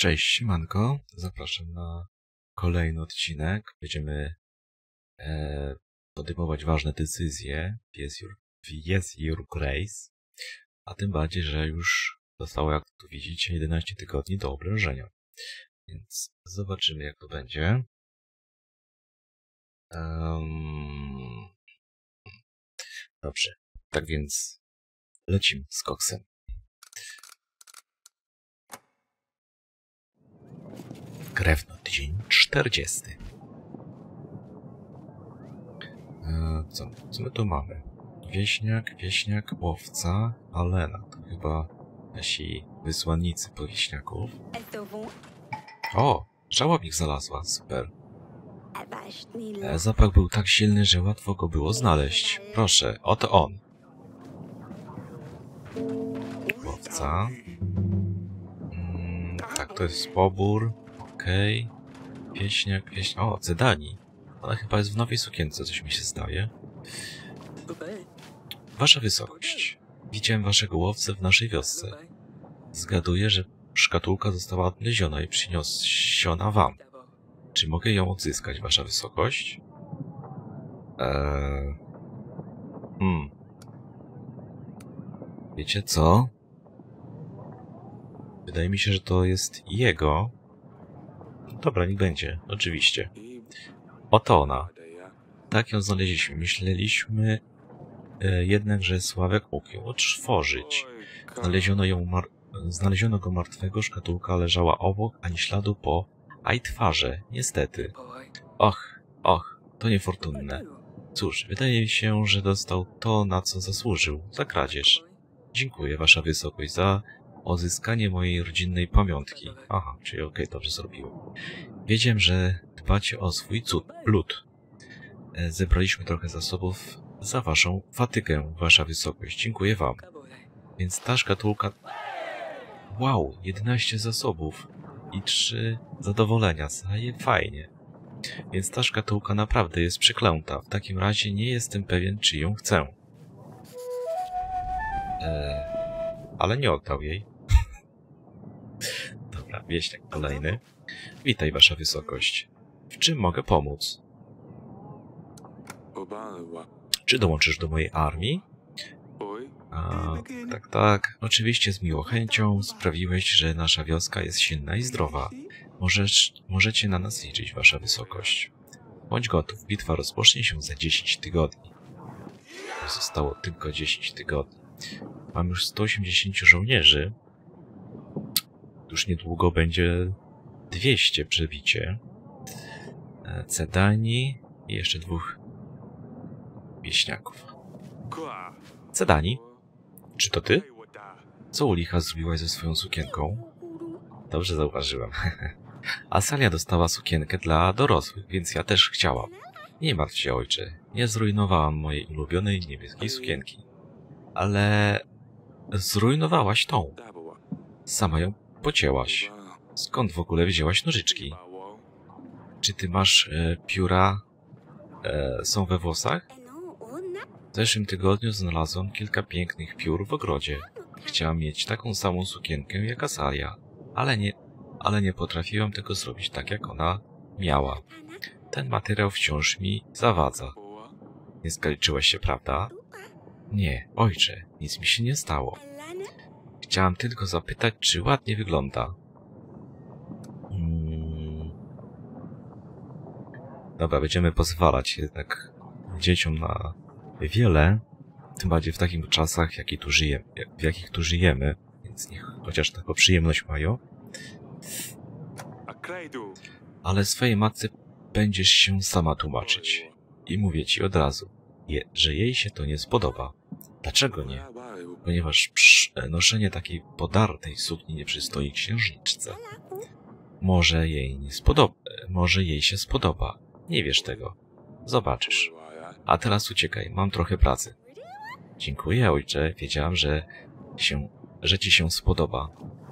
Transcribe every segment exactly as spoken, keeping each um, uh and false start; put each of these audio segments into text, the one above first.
Cześć, siemanko. Zapraszam na kolejny odcinek. Będziemy e, podejmować ważne decyzje w Yes Your, w Yes Your Grace. A tym bardziej, że już zostało, jak tu widzicie, jedenaście tygodni do oblężenia. Więc zobaczymy, jak to będzie. Um, dobrze. Tak więc lecimy z koksem. Krewno, tydzień czterdziesty. E, co, co my tu mamy? Wieśniak, wieśniak, łowca, Alena. To chyba nasi wysłannicy po wieśniaków. O, żałobnik znalazła, super. E, zapach był tak silny, że łatwo go było znaleźć. Proszę, oto on. Łowca. Mm, tak, to jest pobór. Okej. Okay. Wieśniak, wieśniak. O, Cedani. Ona chyba jest w nowej sukience, coś mi się zdaje. Wasza wysokość. Widziałem waszego łowcę w naszej wiosce. Zgaduję, że szkatułka została odnaleziona i przyniesiona wam. Czy mogę ją odzyskać, wasza wysokość? Eee... Hmm. Wiecie co? Wydaje mi się, że to jest jego. Dobra, niech będzie, oczywiście. Oto ona. Tak ją znaleźliśmy. Myśleliśmy e, jednak, że Sławek mógł ją otworzyć. Znaleziono, ją mar Znaleziono go martwego, szkatułka leżała obok, ani śladu po Ajtwarze, niestety. Och, och, to niefortunne. Cóż, wydaje się, że dostał to, na co zasłużył, za kradzież. Dziękuję, wasza wysokość, za odzyskanie mojej rodzinnej pamiątki. Aha, czyli okej, okay, dobrze zrobiłem. Wiedziałem, że dbacie o swój cud, lud. Zebraliśmy trochę zasobów za waszą fatygę, wasza wysokość. Dziękuję wam. Więc ta szkatułka... Wow, jedenaście zasobów i trzy zadowolenia. Zaje fajnie. Więc ta szkatułka naprawdę jest przeklęta. W takim razie nie jestem pewien, czy ją chcę. Eee, ale nie oddał jej. Dobra, wieśniak kolejny. Witaj, wasza wysokość. W czym mogę pomóc? Czy dołączysz do mojej armii? A, tak, tak. Oczywiście z miłą chęcią. Sprawiłeś, że nasza wioska jest silna i zdrowa. Możesz, możecie na nas liczyć, wasza wysokość. Bądź gotów. Bitwa rozpocznie się za dziesięć tygodni. Zostało tylko dziesięć tygodni. Mam już sto osiemdziesiąt żołnierzy. Już niedługo będzie dwieście przebicie. Cedani i jeszcze dwóch wieśniaków. Cedani? Czy to ty? Co u licha zrobiłaś ze swoją sukienką? Dobrze zauważyłem. Asalia dostała sukienkę dla dorosłych, więc ja też chciałam. Nie martw się, ojcze. Nie zrujnowałam mojej ulubionej niebieskiej sukienki. Ale... zrujnowałaś tą. Sama ją pocięłaś. Skąd w ogóle wzięłaś nożyczki? Czy ty masz e, pióra... E, są we włosach? W zeszłym tygodniu znalazłam kilka pięknych piór w ogrodzie. Chciałam mieć taką samą sukienkę jak Asalia, ale nie, ale nie potrafiłam tego zrobić tak, jak ona miała. Ten materiał wciąż mi zawadza. Nie skaleczyłeś się, prawda? Nie, ojcze, nic mi się nie stało. Chciałam tylko zapytać, czy ładnie wygląda. Hmm. Dobra, będziemy pozwalać jednak dzieciom na wiele, tym bardziej w takich czasach, jaki tu żyjemy, w jakich tu żyjemy, więc niech chociaż taką przyjemność mają. Ale swojej matce będziesz się sama tłumaczyć. I mówię ci od razu, je, że jej się to nie spodoba. Dlaczego nie? Ponieważ psz, noszenie takiej podartej sukni nie przystoi księżniczce. Może jej nie spodoba, może jej się spodoba. Nie wiesz tego. Zobaczysz. A teraz uciekaj, mam trochę pracy. Dziękuję, ojcze. Wiedziałam, że się, że ci się spodoba.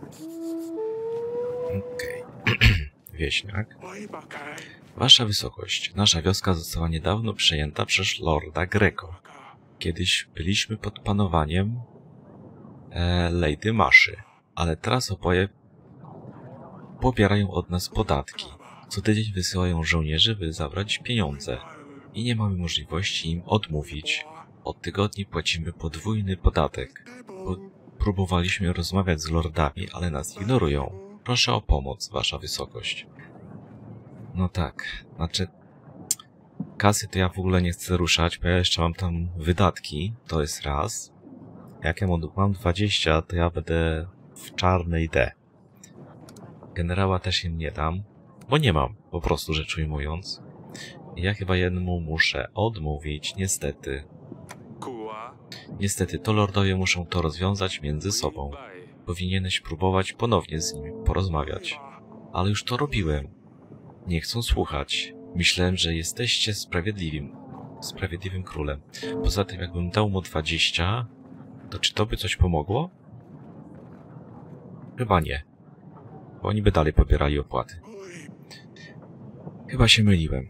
Okej. Okay. Wieśniak. Wasza wysokość, nasza wioska została niedawno przejęta przez lorda Greco. Kiedyś byliśmy pod panowaniem e, Lady Maszy, ale teraz oboje pobierają od nas podatki. Co tydzień wysyłają żołnierzy, by zabrać pieniądze. I nie mamy możliwości im odmówić. Od tygodni płacimy podwójny podatek. Bo próbowaliśmy rozmawiać z lordami, ale nas ignorują. Proszę o pomoc, wasza wysokość. No tak, znaczy... Kasy to ja w ogóle nie chcę ruszać, bo ja jeszcze mam tam wydatki. To jest raz. Jak ja mam dwadzieścia, to ja będę w czarnej D. Generała też im nie dam, bo nie mam, po prostu rzecz ujmując. I ja chyba jednemu muszę odmówić, niestety. Niestety, to lordowie muszą to rozwiązać między sobą. Powinieneś próbować ponownie z nimi porozmawiać. Ale już to robiłem. Nie chcą słuchać. Myślałem, że jesteście sprawiedliwym, sprawiedliwym królem. Poza tym, jakbym dał mu dwadzieścia, to czy to by coś pomogło? Chyba nie. Bo oni by dalej pobierali opłaty. Chyba się myliłem.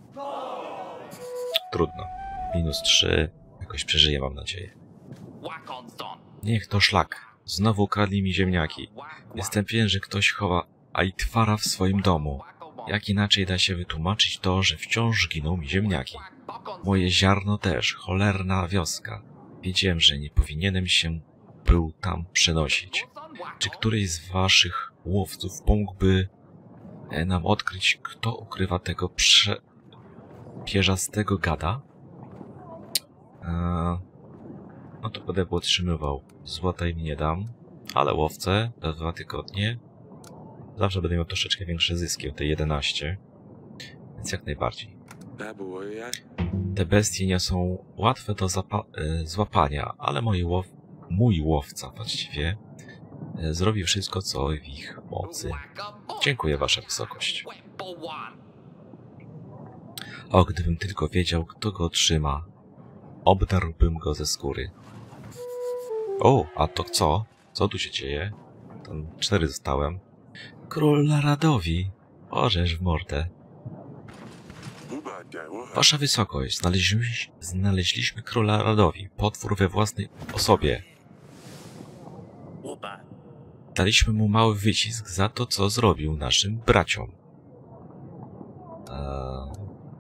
Trudno. Minus trzy. Jakoś przeżyję, mam nadzieję. Niech to szlak. Znowu ukradli mi ziemniaki. Jestem pewien, że ktoś chowa Aitwara w swoim domu. Jak inaczej da się wytłumaczyć to, że wciąż giną mi ziemniaki? Moje ziarno też, cholerna wioska. Wiedziałem, że nie powinienem się był tam przenosić. Czy któryś z waszych łowców pomógłby nam odkryć, kto ukrywa tego prze... pierzastego gada? Eee, no to będę podtrzymywał. Złota im nie dam, ale łowcę za dwa tygodnie zawsze będę miał troszeczkę większe zyski o te jedenaście, więc jak najbardziej. Te bestie nie są łatwe do y, złapania, ale mój, łow mój łowca właściwie y, zrobi wszystko, co w ich mocy. Dziękuję, wasza wysokość. O, gdybym tylko wiedział, kto go trzyma, obdarłbym go ze skóry. O, a to co? Co tu się dzieje? Tam cztery zostałem. Król Laradowi. Orzesz w mordę. Wasza wysokość, znaleźliśmy, znaleźliśmy króla Laradowi. Potwór we własnej osobie. Daliśmy mu mały wycisk za to, co zrobił naszym braciom. Eee...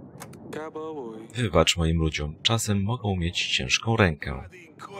Wybacz moim ludziom, czasem mogą mieć ciężką rękę.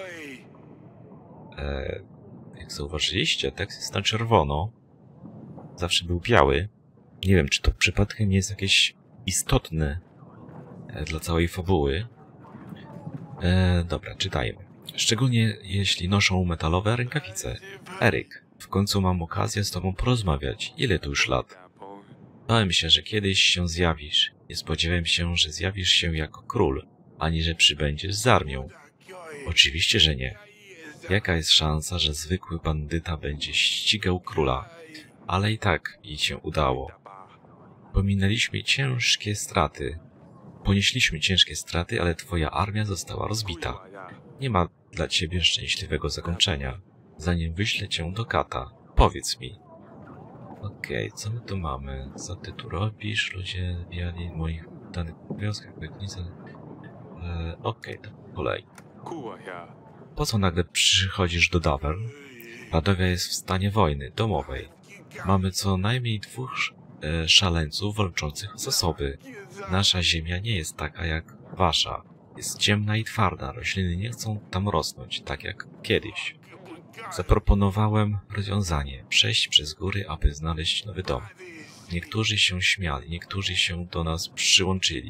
Eee... Jak zauważyliście, tekst jest na czerwono. Zawsze był biały. Nie wiem, czy to przypadkiem nie jest jakieś istotne e, dla całej fabuły. E, dobra, czytajmy. Szczególnie jeśli noszą metalowe rękawice. Eryk, w końcu mam okazję z tobą porozmawiać. Ile tu już lat? Bałem się, że kiedyś się zjawisz. Nie spodziewałem się, że zjawisz się jako król, ani że przybędziesz z armią. Oczywiście, że nie. Jaka jest szansa, że zwykły bandyta będzie ścigał króla? Ale i tak jej się udało. Pominęliśmy ciężkie straty. Ponieśliśmy ciężkie straty, ale twoja armia została rozbita. Nie ma dla ciebie szczęśliwego zakończenia. Zanim wyślę cię do Kata, powiedz mi. Okej, okay, co my tu mamy? Co ty tu robisz? Ludzie bijali moich danych wioskach, bywnicy. Eee, Okej, okay, to po kolei. Po co nagle przychodzisz do Davern? Radowia jest w stanie wojny domowej. Mamy co najmniej dwóch e, szaleńców walczących o zasoby. Nasza ziemia nie jest taka jak wasza. Jest ciemna i twarda. Rośliny nie chcą tam rosnąć, tak jak kiedyś. Zaproponowałem rozwiązanie. Przejść przez góry, aby znaleźć nowy dom. Niektórzy się śmiali, niektórzy się do nas przyłączyli.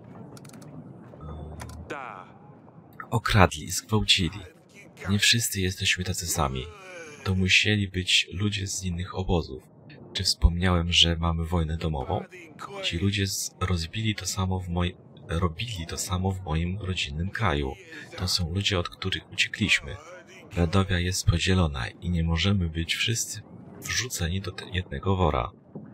Okradli, zgwałcili. Nie wszyscy jesteśmy tacy sami. To musieli być ludzie z innych obozów. Czy wspomniałem, że mamy wojnę domową? Ci ludzie rozbili to samo w moim... robili to samo w moim rodzinnym kraju. To są ludzie, od których uciekliśmy. Radowia jest podzielona i nie możemy być wszyscy wrzuceni do jednego wora.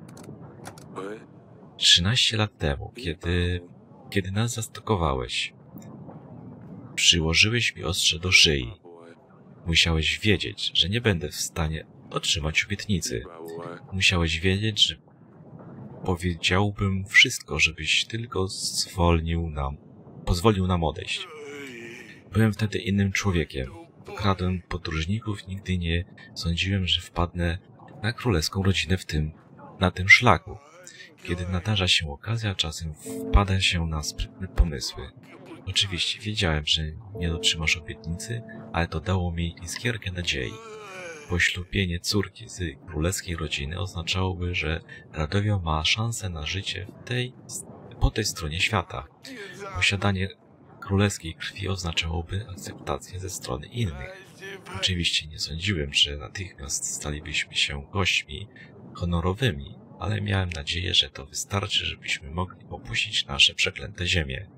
Trzynaście lat temu, kiedy... kiedy nas zastakowałeś, przyłożyłeś mi ostrze do szyi. Musiałeś wiedzieć, że nie będę w stanie otrzymać obietnicy. Musiałeś wiedzieć, że powiedziałbym wszystko, żebyś tylko zwolnił nam, pozwolił nam odejść. Byłem wtedy innym człowiekiem. Okradłem podróżników, nigdy nie sądziłem, że wpadnę na królewską rodzinę w tym na tym szlaku. Kiedy nadarza się okazja, czasem wpada się na sprytne pomysły. Oczywiście wiedziałem, że nie dotrzymasz obietnicy, ale to dało mi iskierkę nadziei. Poślubienie córki z królewskiej rodziny oznaczałoby, że Radowią ma szansę na życie w tej, po tej stronie świata. Posiadanie królewskiej krwi oznaczałoby akceptację ze strony innych. Oczywiście nie sądziłem, że natychmiast stalibyśmy się gośćmi honorowymi, ale miałem nadzieję, że to wystarczy, żebyśmy mogli opuścić nasze przeklęte ziemię.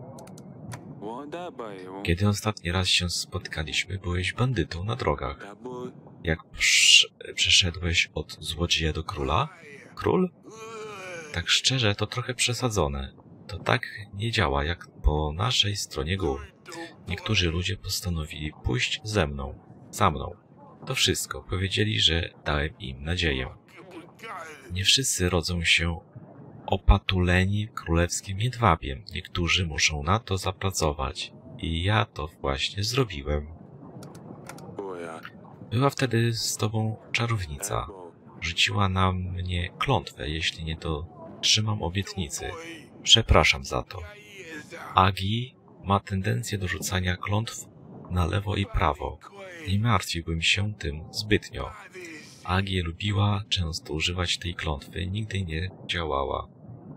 Kiedy ostatni raz się spotkaliśmy, byłeś bandytą na drogach. Jak przeszedłeś od złodzieja do króla? Król? Tak szczerze, to trochę przesadzone. To tak nie działa jak po naszej stronie gór. Niektórzy ludzie postanowili pójść ze mną, za mną. To wszystko. Powiedzieli, że dałem im nadzieję. Nie wszyscy rodzą się opatuleni królewskim jedwabiem. Niektórzy muszą na to zapracować. I ja to właśnie zrobiłem. Była wtedy z tobą czarownica. Rzuciła na mnie klątwę, jeśli nie dotrzymam obietnicy. Przepraszam za to. Agi ma tendencję do rzucania klątw na lewo i prawo. Nie martwiłbym się tym zbytnio. Agi lubiła często używać tej klątwy, nigdy nie działała.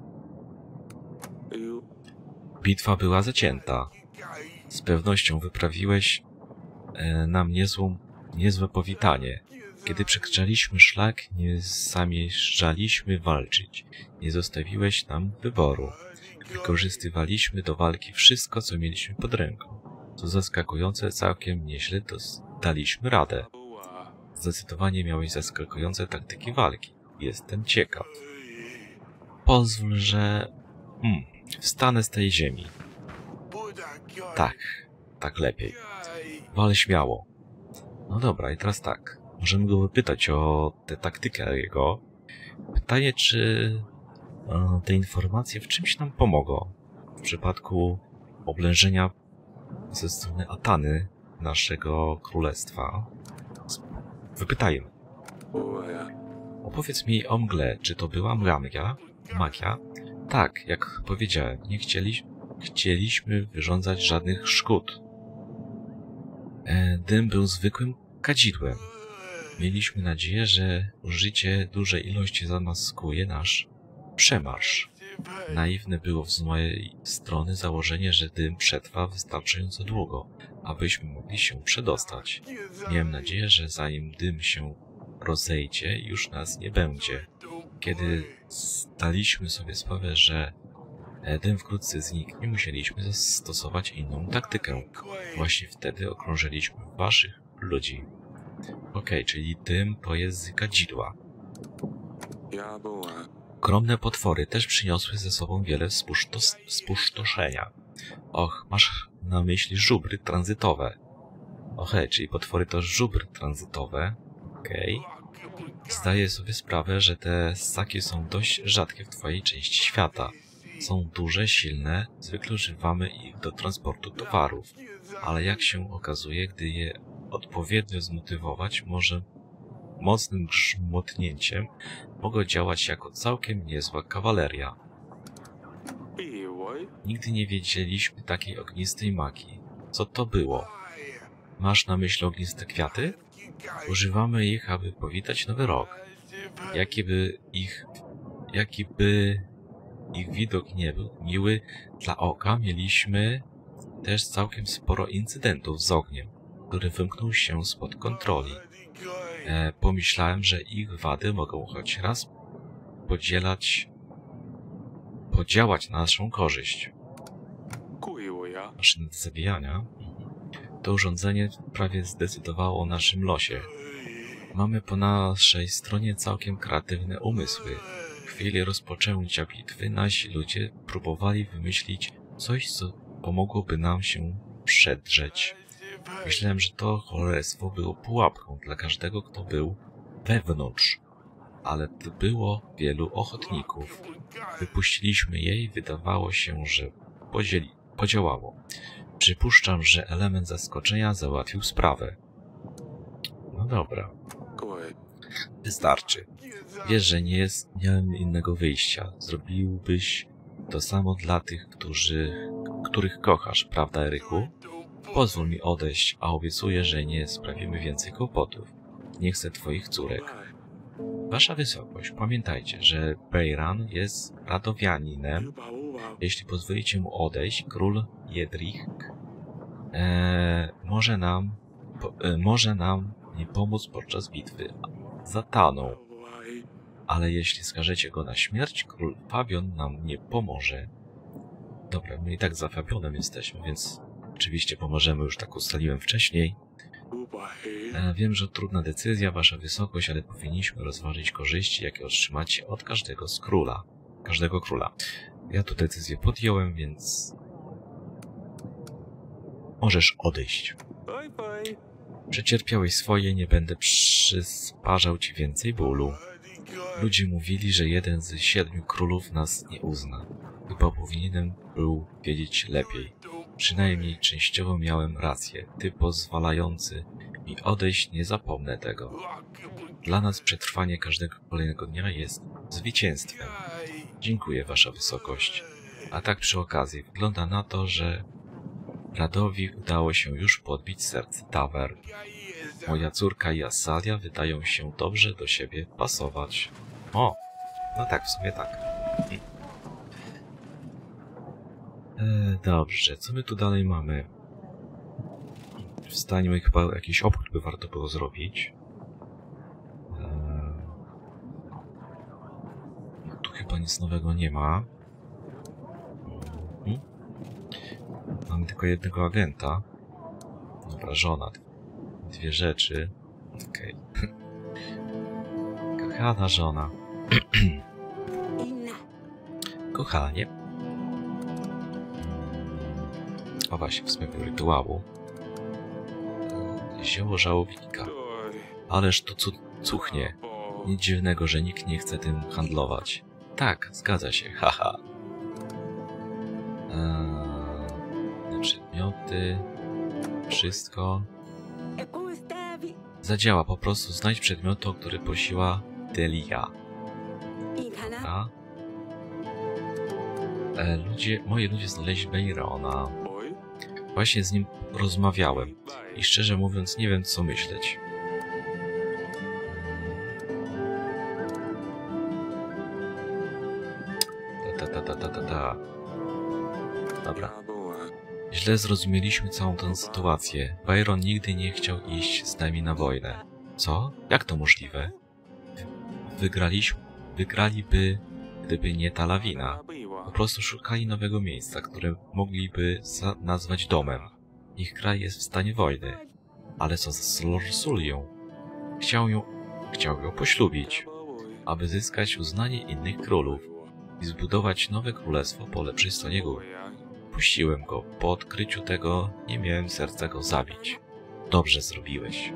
Bitwa była zacięta. Z pewnością wyprawiłeś e, nam niezłą, niezłe powitanie. Kiedy przekraczaliśmy szlak, nie zamierzaliśmy walczyć. Nie zostawiłeś nam wyboru. Wykorzystywaliśmy do walki wszystko, co mieliśmy pod ręką. Co zaskakujące, całkiem nieźle daliśmy radę. Zdecydowanie miałeś zaskakujące taktyki walki. Jestem ciekaw. Pozwól, że... Hmm, wstanę z tej ziemi. Tak, tak lepiej. Wal śmiało. No dobra, i teraz tak. Możemy go wypytać o tę taktykę jego. Pytanie, czy e, te informacje w czymś nam pomogą. W przypadku oblężenia ze strony Atany naszego królestwa. Wypytajmy. Opowiedz mi o mgle. Czy to była magia? Magia? Tak, jak powiedziałem, nie chcieli, chcieliśmy wyrządzać żadnych szkód. E, dym był zwykłym kadzidłem. Mieliśmy nadzieję, że użycie dużej ilości zamaskuje nasz przemarsz. Naiwne było z mojej strony założenie, że dym przetrwa wystarczająco długo, abyśmy mogli się przedostać. Miałem nadzieję, że zanim dym się rozejdzie, już nas nie będzie. Kiedy zdaliśmy sobie sprawę, że dym wkrótce zniknie, musieliśmy zastosować inną taktykę. Właśnie wtedy okrążyliśmy waszych ludzi. Okej, okay, czyli dym to jest kadzidła. Ogromne potwory też przyniosły ze sobą wiele spustoszenia. Och, masz na myśli żubry tranzytowe. Okej, czyli potwory to żubry tranzytowe. Okej. Okay. Zdaję sobie sprawę, że te ssaki są dość rzadkie w twojej części świata. Są duże, silne, zwykle używamy ich do transportu towarów. Ale jak się okazuje, gdy je odpowiednio zmotywować, może mocnym grzmotnięciem mogą działać jako całkiem niezła kawaleria. Nigdy nie wiedzieliśmy takiej ognistej magii. Co to było? Masz na myśli ogniste kwiaty? Używamy ich, aby powitać nowy rok. Jaki by ich, jaki by ich widok nie był miły dla oka, mieliśmy też całkiem sporo incydentów z ogniem, który wymknął się spod kontroli. E, pomyślałem, że ich wady mogą choć raz podzielać, podziałać na naszą korzyść. Maszyny do zabijania. To urządzenie prawie zdecydowało o naszym losie. Mamy po naszej stronie całkiem kreatywne umysły. W chwili rozpoczęcia bitwy nasi ludzie próbowali wymyślić coś, co pomogłoby nam się przedrzeć. Myślałem, że to cholerstwo było pułapką dla każdego, kto był wewnątrz. Ale to było wielu ochotników. Wypuściliśmy je i wydawało się, że podzieli, podziałało. Przypuszczam, że element zaskoczenia załatwił sprawę. No dobra. Wystarczy. Wiesz, że nie jest, nie mam innego wyjścia. Zrobiłbyś to samo dla tych, którzy, których kochasz, prawda, Eryku? Pozwól mi odejść, a obiecuję, że nie sprawimy więcej kłopotów. Nie chcę twoich córek. Wasza wysokość, pamiętajcie, że Bejran jest radowianinem. Jeśli pozwolicie mu odejść, król Jedrich e, może nam po, e, może nam nie pomóc podczas bitwy z Ataną. Ale jeśli skażecie go na śmierć, król Fabion nam nie pomoże. Dobra, my i tak za Fabionem jesteśmy, więc oczywiście pomożemy, już tak ustaliłem wcześniej. E, wiem, że trudna decyzja, wasza wysokość, ale powinniśmy rozważyć korzyści, jakie otrzymacie od każdego z króla. Każdego króla. Ja tu decyzję podjąłem, więc możesz odejść. Przecierpiałeś swoje, nie będę przysparzał ci więcej bólu. Ludzie mówili, że jeden z siedmiu królów nas nie uzna. Chyba powinienem był wiedzieć lepiej. Przynajmniej częściowo miałem rację. Ty pozwalający mi odejść, nie zapomnę tego. Dla nas przetrwanie każdego kolejnego dnia jest zwycięstwem. Dziękuję, wasza wysokość. A tak przy okazji, wygląda na to, że Radowi udało się już podbić serce Tawer. Moja córka i Asalia wydają się dobrze do siebie pasować. O, no tak, w sumie tak. E, dobrze, co my tu dalej mamy? Wstańmy, chyba jakiś obchód by warto było zrobić. E, tu chyba nic nowego nie ma. Mhm. Mamy tylko jednego agenta. Dobra, żona. Dwie rzeczy. Okej. Okay. Kochana żona. Kochanie. O właśnie, w sumie rytuału. Zioło żałowika. Ależ to cu cuchnie. Nic dziwnego, że nikt nie chce tym handlować. Tak, zgadza się, haha. Eee, przedmioty. Wszystko. Zadziała, po prostu znajdź przedmiot, o który prosiła Delia. Dobra. E, ludzie, moi ludzie znaleźli Beirona. Właśnie z nim rozmawiałem i szczerze mówiąc nie wiem, co myśleć. Ta, ta, ta, ta, ta, ta. Dobra. Źle zrozumieliśmy całą tę sytuację. Beiron nigdy nie chciał iść z nami na wojnę. Co? Jak to możliwe? Wygraliśmy, wygraliby, gdyby nie ta lawina. Po prostu szukali nowego miejsca, które mogliby nazwać domem. Ich kraj jest w stanie wojny. Ale co z Lorsulią? Chciał ją, chciał ją poślubić, aby zyskać uznanie innych królów i zbudować nowe królestwo po lepszej stronie góry. Puściłem go. Po odkryciu tego nie miałem serca go zabić. Dobrze zrobiłeś.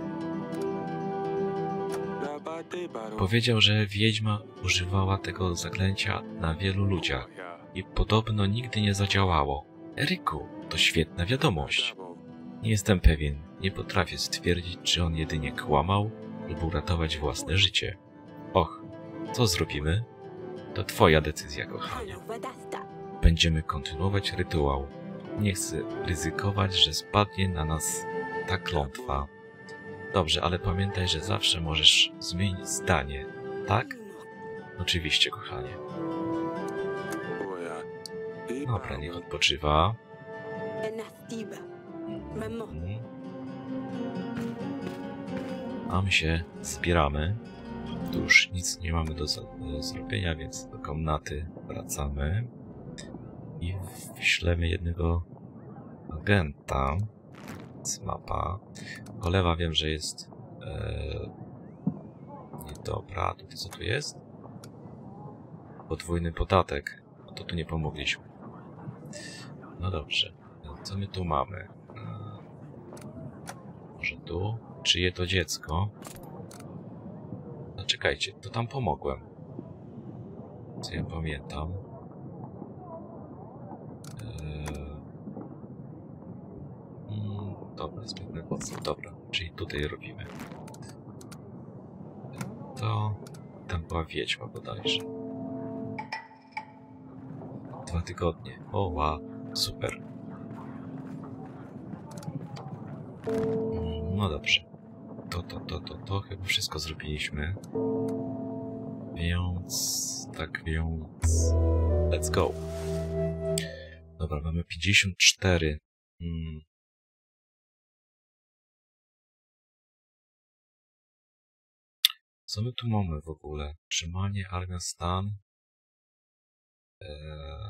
Powiedział, że wiedźma używała tego zaklęcia na wielu ludziach i podobno nigdy nie zadziałało. Eryku, to świetna wiadomość. Nie jestem pewien. Nie potrafię stwierdzić, czy on jedynie kłamał lub uratować własne życie. Och, co zrobimy? To twoja decyzja, kochanie. Będziemy kontynuować rytuał. Nie chcę ryzykować, że spadnie na nas ta klątwa. Dobrze, ale pamiętaj, że zawsze możesz zmienić zdanie, tak? Oczywiście, kochanie. Dobra, niech odpoczywa. Mhm. A my się zbieramy. Tu już nic nie mamy do, do zrobienia, więc do komnaty wracamy. I wyślemy jednego agenta. Z mapa. Cholewa wiem, że jest ee, niedobra. Tutaj co tu jest? Podwójny podatek. No to tu nie pomogliśmy. No dobrze. Co my tu mamy? Eee, może tu? Czyje to dziecko? No czekajcie, to tam pomogłem. Co ja pamiętam? Dobra, zbytny podstaw. Dobra, czyli tutaj robimy. to... Tam była wiedźma bodajże. Dwa tygodnie. O, wow, super. No dobrze. To, to, to, to, to chyba wszystko zrobiliśmy. Więc... Tak więc... Let's go. Dobra, mamy pięćdziesiąt cztery. Hmm. Co my tu mamy w ogóle? Trzymanie, armia, stan. Eee,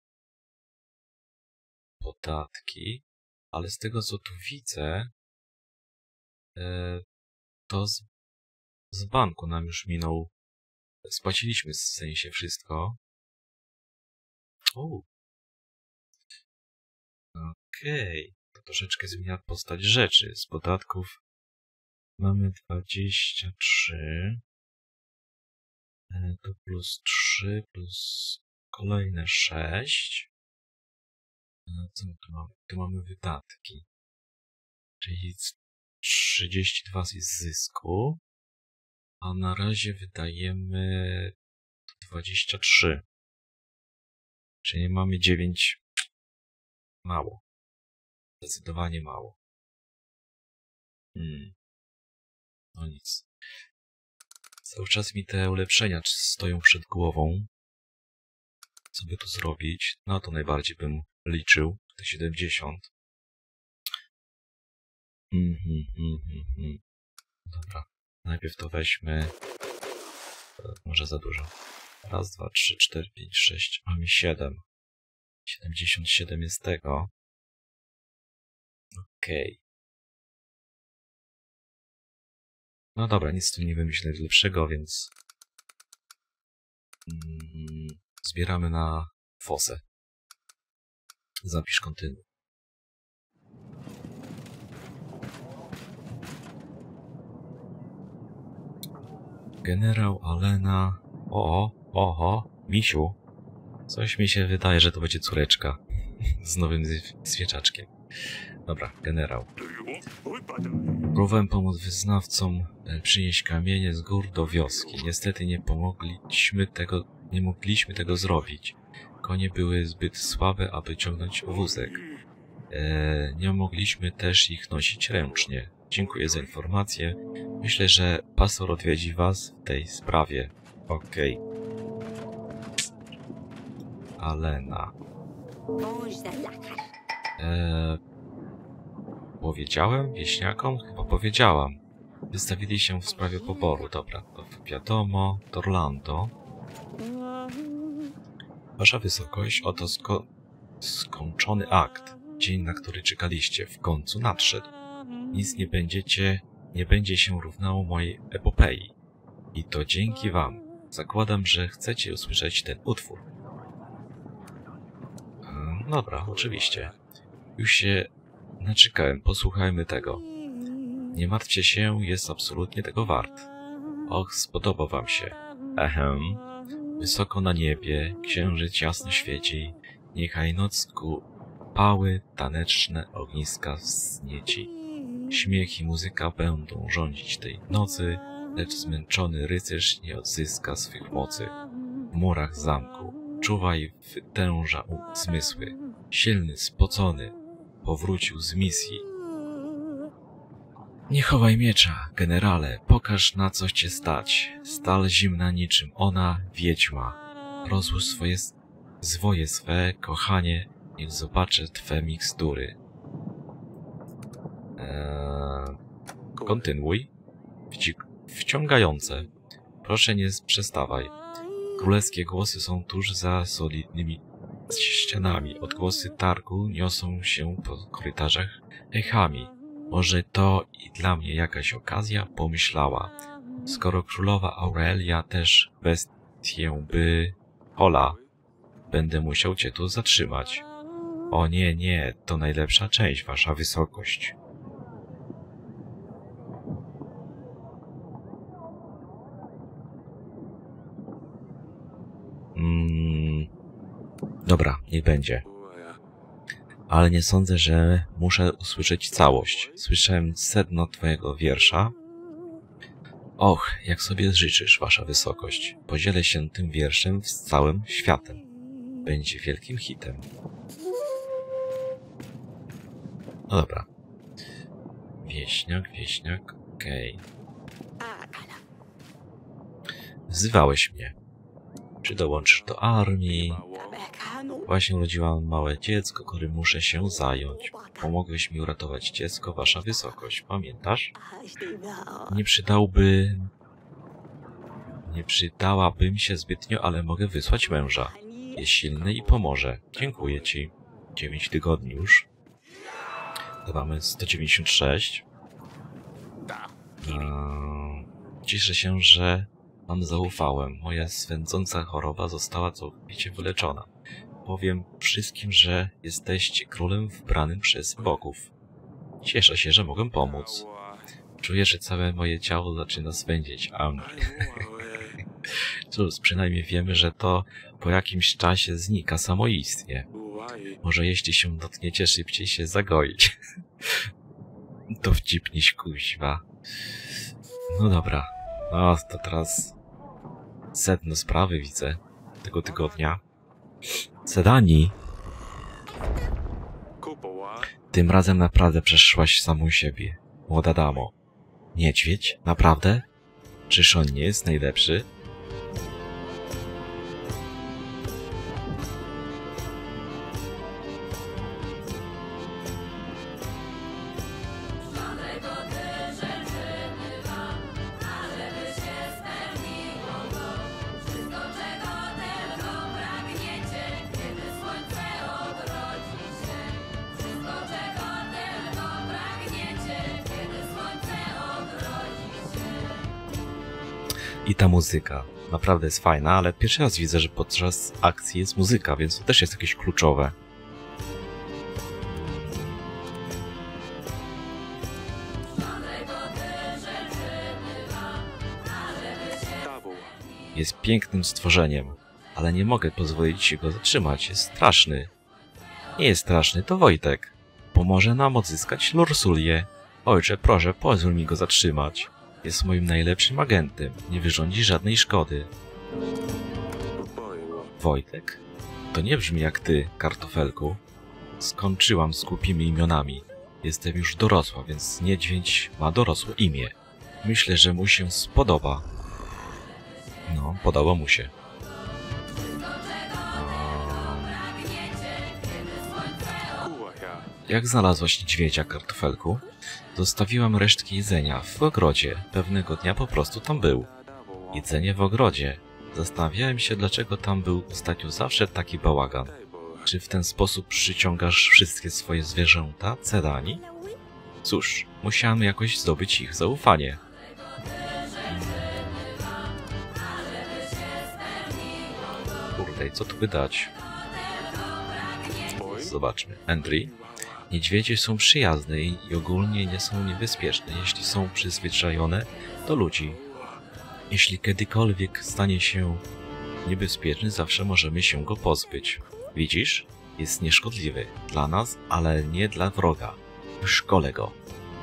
podatki. Ale z tego co tu widzę, eee, to z, z banku nam już minął. Spłaciliśmy w sensie wszystko. O. Okej. Okay. To troszeczkę zmienia postać rzeczy. Z podatków mamy dwadzieścia trzy. To plus trzy, plus kolejne sześć. Co my tu mamy? Tu mamy wydatki. Czyli trzydzieści dwa z zysku. A na razie wydajemy dwadzieścia trzy. Czyli mamy dziewięć. Mało. Zdecydowanie mało. Hmm. No nic. Cały czas mi te ulepszenia stoją przed głową. Co by tu zrobić? No to najbardziej bym liczył. Te siedemdziesiąt. Mm, mm, mm, mm, mm. Dobra. Najpierw to weźmy. Może za dużo. Raz, dwa, trzy, cztery, pięć, sześć. Mamy siedem. siedemdziesiąt siedem jest tego. Okej. Okay. No dobra, nic tu nie wymyślę lepszego, więc... Mm, zbieramy na fosę. Zapisz kontynuuj. Generał Alena... O, oho, misiu. Coś mi się wydaje, że to będzie córeczka. Z nowym zwierzaczkiem. Dobra, generał. Próbowałem pomóc wyznawcom przynieść kamienie z gór do wioski. Niestety nie pomogliśmy tego, nie mogliśmy tego zrobić. Konie były zbyt słabe, aby ciągnąć wózek. Eee, nie mogliśmy też ich nosić ręcznie. Dziękuję za informację. Myślę, że pastor odwiedzi was w tej sprawie. Okej. Okay. Alena. Eee, powiedziałem wieśniakom? Chyba powiedziałam. Wystawili się w sprawie poboru. Dobra, to wiadomo. Torlando. Wasza wysokość, oto sko skończony akt. Dzień, na który czekaliście, w końcu nadszedł. Nic nie będziecie, nie będzie się równało mojej epopei. I to dzięki wam. Zakładam, że chcecie usłyszeć ten utwór. E, dobra, oczywiście. Już się naczekałem, posłuchajmy tego. Nie martwcie się, jest absolutnie tego wart. Och, spodoba wam się. Ehem. Wysoko na niebie, księżyc jasno świeci, niechaj noc ku pały taneczne ogniska wznieci. Śmiech i muzyka będą rządzić tej nocy, lecz zmęczony rycerz nie odzyska swych mocy. W murach zamku czuwaj, wytęża zmysły. Silny, spocony, powrócił z misji. Nie chowaj miecza, generale, pokaż na co cię stać. Stal zimna niczym ona, wiedźma. Rozłóż swoje zwoje swe, kochanie, niech zobaczę twe mikstury. Eee, kontynuuj. Wci wciągające. Proszę nie przestawaj. Królewskie głosy są tuż za solidnymi ścianami. Odgłosy targu niosą się po korytarzach echami. Może to i dla mnie jakaś okazja, pomyślała. Skoro królowa Aurelia też bestię by... Hola, będę musiał cię tu zatrzymać. O nie, nie, to najlepsza część, wasza wysokość. Mm, dobra, niech będzie. Ale nie sądzę, że muszę usłyszeć całość. Słyszałem sedno twojego wiersza. Och, jak sobie życzysz, wasza wysokość. Podzielę się tym wierszem z całym światem. Będzie wielkim hitem. No dobra. Wieśniak, wieśniak, okej. Okay. Wzywałeś mnie. Czy dołączysz do armii? Właśnie urodziłam małe dziecko, którym muszę się zająć. Pomogłeś mi uratować dziecko, wasza wysokość. Pamiętasz? Nie przydałby... Nie przydałabym się zbytnio, ale mogę wysłać męża. Jest silny i pomoże. Dziękuję ci. Dziewięć tygodni już. To mamy sto dziewięćdziesiąt sześć. Eee, cieszę się, że wam zaufałem. Moja swędząca choroba została całkowicie wyleczona. Powiem wszystkim, że jesteście królem wybranym przez bogów. Cieszę się, że mogę pomóc. Czuję, że całe moje ciało zaczyna swędzić. A cóż, przynajmniej wiemy, że to po jakimś czasie znika samoistnie. Może jeśli się dotkniecie, szybciej się zagoić. Dowcipniś, kuźwa. No dobra. No, to teraz sedno sprawy widzę tego tygodnia. Sedani. Tym razem naprawdę przeszłaś samą siebie, młoda damo. Niedźwiedź? Naprawdę? Czyż on nie jest najlepszy? I ta muzyka naprawdę jest fajna, ale pierwszy raz widzę, że podczas akcji jest muzyka, więc to też jest jakieś kluczowe. Jest pięknym stworzeniem, ale nie mogę pozwolić się go zatrzymać, jest straszny. Nie jest straszny, to Wojtek. Pomoże nam odzyskać Lorsulię. Ojcze, proszę, pozwól mi go zatrzymać. Jest moim najlepszym agentem. Nie wyrządzi żadnej szkody. Wojtek? To nie brzmi jak ty, kartofelku. Skończyłam z głupimi imionami. Jestem już dorosła, więc niedźwiedź ma dorosłe imię. Myślę, że mu się spodoba. No, podoba mu się. Jak znalazłaś niedźwiedzia, kartofelku? Zostawiłam resztki jedzenia w ogrodzie. Pewnego dnia po prostu tam był. Jedzenie w ogrodzie. Zastanawiałem się, dlaczego tam był ostatnio zawsze taki bałagan. Czy w ten sposób przyciągasz wszystkie swoje zwierzęta, Sedani? Cóż, musiałem jakoś zdobyć ich zaufanie. Kurde, co tu by dać? Zobaczmy. Andri? Niedźwiedzie są przyjazne i ogólnie nie są niebezpieczne, jeśli są przyzwyczajone do ludzi. Jeśli kiedykolwiek stanie się niebezpieczny, zawsze możemy się go pozbyć. Widzisz? Jest nieszkodliwy dla nas, ale nie dla wroga. Szkolę go.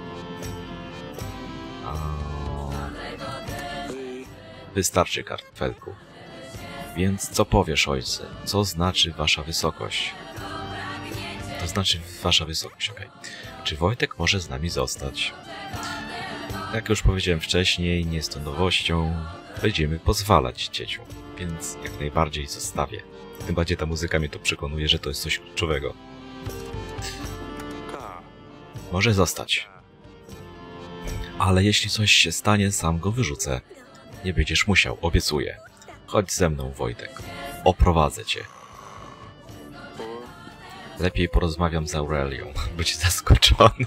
Wystarczy, kartfelku. Więc co powiesz, ojcze? Co znaczy wasza wysokość? To znaczy wasza wysokość, okej. Okay. Czy Wojtek może z nami zostać? Jak już powiedziałem wcześniej, nie jest to nowością. Będziemy pozwalać dzieciom, więc jak najbardziej zostawię. Tym bardziej ta muzyka mnie to przekonuje, że to jest coś kluczowego. Może zostać. Ale jeśli coś się stanie, sam go wyrzucę. Nie będziesz musiał, obiecuję. Chodź ze mną, Wojtek. Oprowadzę cię. Lepiej porozmawiam z Aurelią. Być zaskoczony.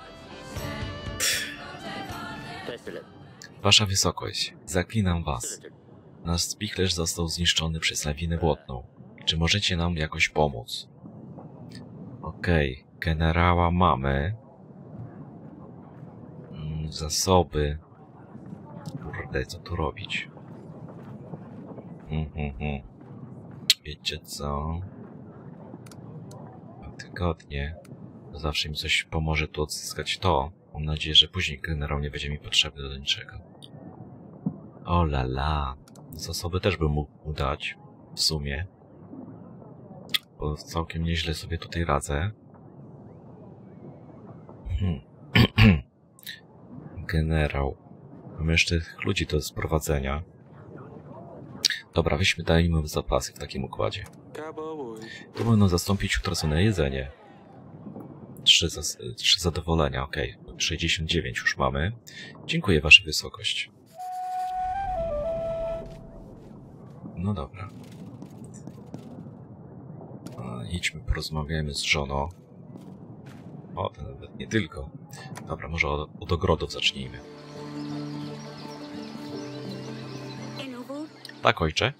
Wasza wysokość, zaklinam was. Nasz spichlerz został zniszczony przez lawinę błotną. Czy możecie nam jakoś pomóc? Okej, okay. Generała mamy. Mm, zasoby. Kurde, co tu robić? Mm, mm, mm. Wiecie co? Dwa tygodnie. Zawsze mi coś pomoże tu odzyskać to. Mam nadzieję, że później generał nie będzie mi potrzebny do niczego. O la la. Zasoby też bym mógł mu dać. W sumie. Bo całkiem nieźle sobie tutaj radzę. Hmm. Generał. Mamy jeszcze tych ludzi do sprowadzenia. Dobra, weźmy, dajmy zapasy w takim układzie. To będą zastąpić utracone jedzenie. Trzy, zas trzy zadowolenia, ok. sześćdziesiąt dziewięć już mamy. Dziękuję, wasza wysokość. No dobra. A, idźmy, porozmawiajmy z żoną. O, to nawet nie tylko. Dobra, może od, od ogrodów zacznijmy. Tak, ojcze?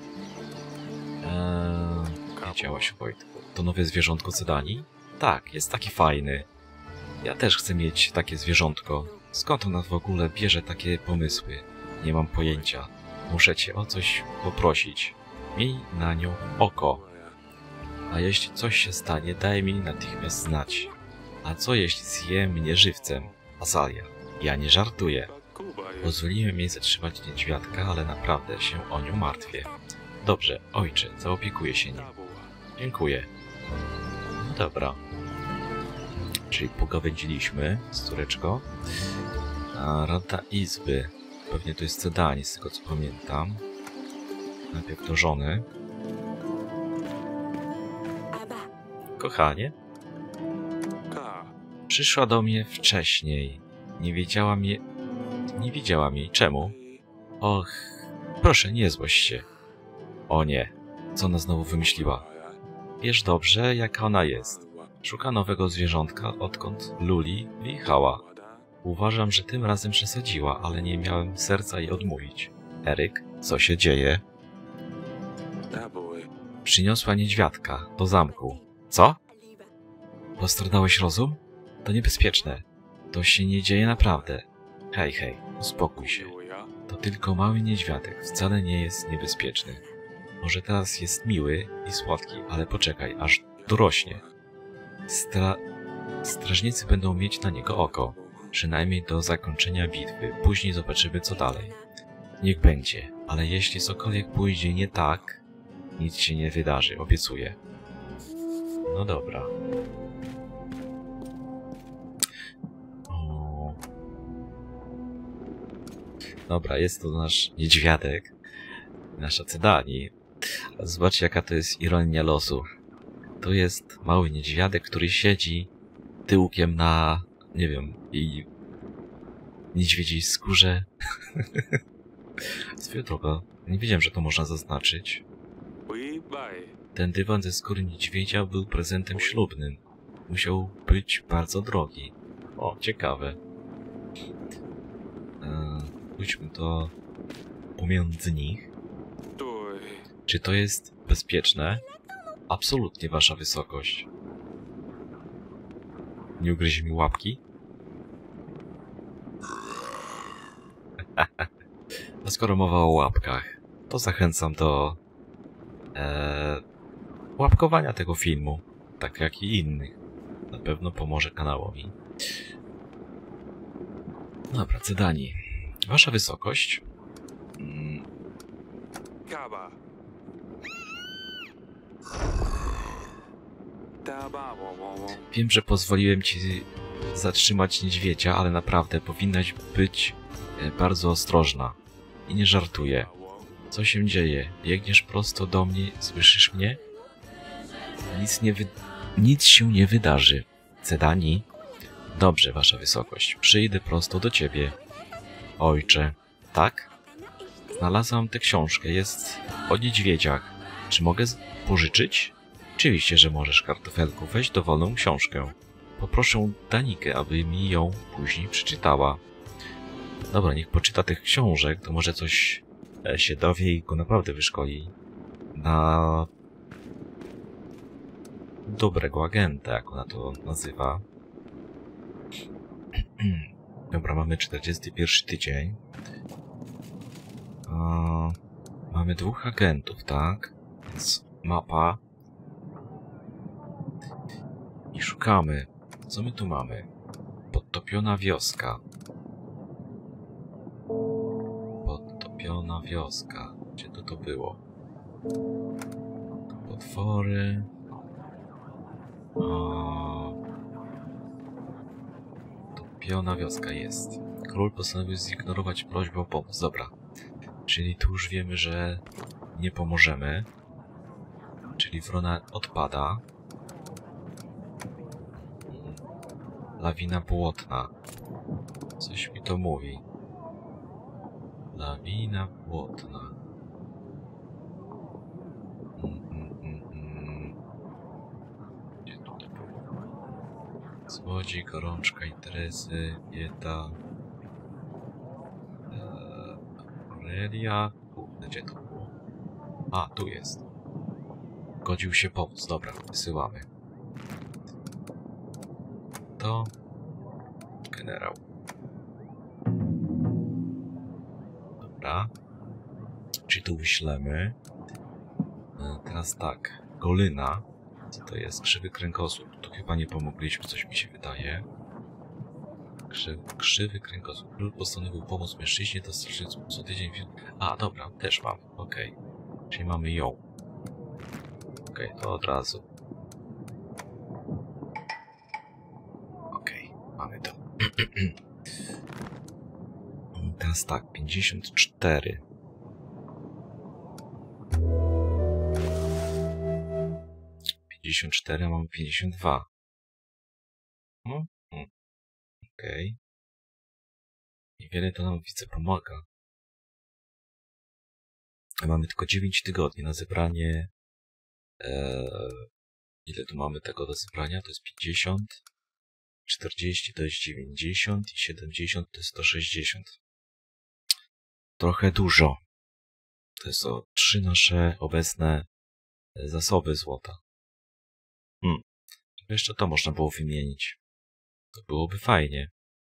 Eee, wiedziałaś, Wojtku. To nowe zwierzątko Cedanii? Tak, jest taki fajny. Ja też chcę mieć takie zwierzątko. Skąd ona w ogóle bierze takie pomysły? Nie mam pojęcia. Muszę cię o coś poprosić. Miej na nią oko. A jeśli coś się stanie, daj mi natychmiast znać. A co jeśli zje mnie żywcem? Azalia, ja nie żartuję. Pozwoliłem jej zatrzymać niedźwiadka, ale naprawdę się o nią martwię. Dobrze, ojcze, zaopiekuję się nim. Dziękuję. No dobra. Czyli pogawędziliśmy z córeczką. A Rada Izby. Pewnie to jest Cedanii, z tego co pamiętam. Najpierw do żony. Kochanie? Przyszła do mnie wcześniej. Nie wiedziałam jej... Nie widziałam jej. Czemu? Och, proszę, nie złość się. O nie. Co ona znowu wymyśliła? Wiesz dobrze, jaka ona jest. Szuka nowego zwierzątka, odkąd Luli wyjechała. Uważam, że tym razem przesadziła, ale nie miałem serca jej odmówić. Eryk, co się dzieje? Przyniosła niedźwiadka do zamku. Co? Postradałeś rozum? To niebezpieczne. To się nie dzieje naprawdę. Hej, hej, uspokój się. To tylko mały niedźwiadek, wcale nie jest niebezpieczny. Może teraz jest miły i słodki, ale poczekaj, aż dorośnie. Stra... Strażnicy będą mieć na niego oko. Przynajmniej do zakończenia bitwy. Później zobaczymy, co dalej. Niech będzie, ale jeśli cokolwiek pójdzie nie tak, nic się nie wydarzy, obiecuję. No dobra. O. Dobra, jest to nasz niedźwiadek. Nasza Cedanii. Zobaczcie, jaka to jest ironia losu. To jest mały niedźwiadek, który siedzi tyłkiem na, nie wiem, i niedźwiedziej skórze. Swoją drogą, nie wiedziałem, że to można zaznaczyć. Ten dywan ze skóry niedźwiedzia był prezentem ślubnym. Musiał być bardzo drogi. O, ciekawe. Eee, pójdźmy to pomiędzy nich. Czy to jest bezpieczne? Absolutnie, wasza wysokość. Nie ugryzie mi łapki? A skoro mowa o łapkach, to zachęcam do e, łapkowania tego filmu, tak jak i innych. Na pewno pomoże kanałowi. Dobra, Cedanii. Wasza wysokość. Mm. Wiem, że pozwoliłem ci zatrzymać niedźwiedzia, ale naprawdę powinnaś być bardzo ostrożna. I nie żartuję. Co się dzieje? Biegniesz prosto do mnie, słyszysz mnie? Nic, nie wy... Nic się nie wydarzy. Cedanii? Dobrze, wasza wysokość. Przyjdę prosto do ciebie. Ojcze. Tak? Znalazłam tę książkę. Jest o niedźwiedziach. Czy mogę pożyczyć? Oczywiście, że możesz, kartofelku. Weź dowolną książkę. Poproszę Danikę, aby mi ją później przeczytała. Dobra, niech poczyta tych książek, to może coś się dowie i go naprawdę wyszkoli na dobrego agenta, jak ona to nazywa. Dobra, mamy czterdziesty pierwszy tydzień. A, mamy dwóch agentów, tak? Więc mapa. I szukamy. Co my tu mamy? Podtopiona wioska. Topiona wioska. Gdzie to to było? Potwory. O. Topiona wioska jest. Król postanowił zignorować prośbę o pomoc. Dobra. Czyli tu już wiemy, że nie pomożemy. Czyli wrona odpada. Lawina błotna. Coś mi to mówi. Lawina błotna. Mm, mm, mm, mm. Gdzie to to było? Złodziej, gorączka, interesy, bieda. Eee, Aurelia. Kurde, gdzie to było? A, tu jest. Godził się pomóc. Dobra, wysyłamy. To generał. Dobra. Czyli tu wyślemy. Teraz tak. Golyna. Co to jest? Krzywy kręgosłup. Tu chyba nie pomogliśmy, coś mi się wydaje. Krzy, krzywy kręgosłup. Król postanowił pomóc mężczyźnie, dostarczając mu co tydzień. A, dobra, też mam. Okej. Okay. Czyli mamy ją. Okej, okay, to od razu. Okej, okay, mamy to. Teraz tak, pięćdziesiąt cztery. pięćdziesiąt cztery, mamy pięćdziesiąt dwa. No, okej. Okay. Niewiele to nam widzę pomaga. Mamy tylko dziewięć tygodni na zebranie. Eee, ile tu mamy tego do zebrania? To jest pięćdziesiąt. czterdzieści to jest dziewięćdziesiąt i siedemdziesiąt to jest sto sześćdziesiąt. Trochę dużo. To są trzy nasze obecne zasoby złota. Hmm. Jeszcze to można było wymienić. To byłoby fajnie.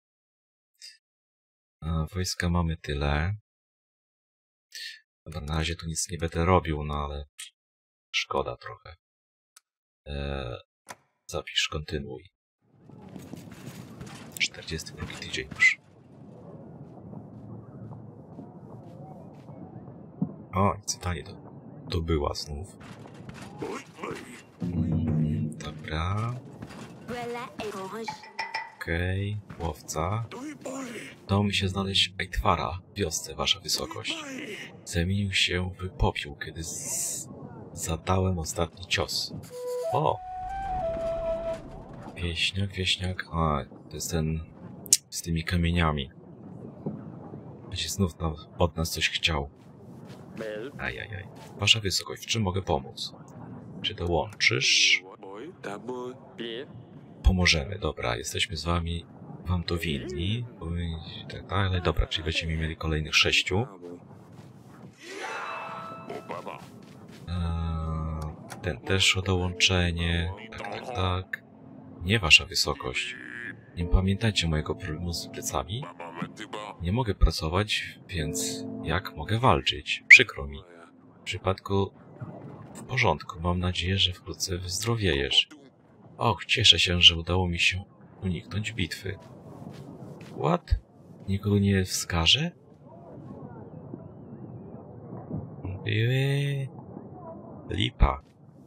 A, wojska mamy tyle. Dobra, na razie tu nic nie będę robił, no ale szkoda trochę. Eee, zapisz, kontynuuj. czterdziesty drugi tydzień już. O, cytanie to, to była znów. Mm, dobra. Okej, okay. Łowca. Udało mi się znaleźć Aitwara w wiosce, wasza wysokość. Zamienił się w popiół, kiedy z... zadałem ostatni cios. O! Wieśniak, wieśniak. A, to jest ten z tymi kamieniami. Będzie znów na, od nas coś chciał. Ajajaj. Wasza wysokość, w czym mogę pomóc? Czy dołączysz? Pomożemy, dobra, jesteśmy z wami, wam to winni. Tak dalej, dobra, czyli będziemy mieli kolejnych sześciu. Eee, ten też o dołączenie. Tak, tak, tak. Nie, wasza wysokość. Nie pamiętajcie mojego problemu z plecami. Nie mogę pracować, więc jak mogę walczyć? Przykro mi. W przypadku w porządku. Mam nadzieję, że wkrótce wyzdrowiejesz. Och, cieszę się, że udało mi się uniknąć bitwy. What? Nikogo nie wskaże? Eee, lipa.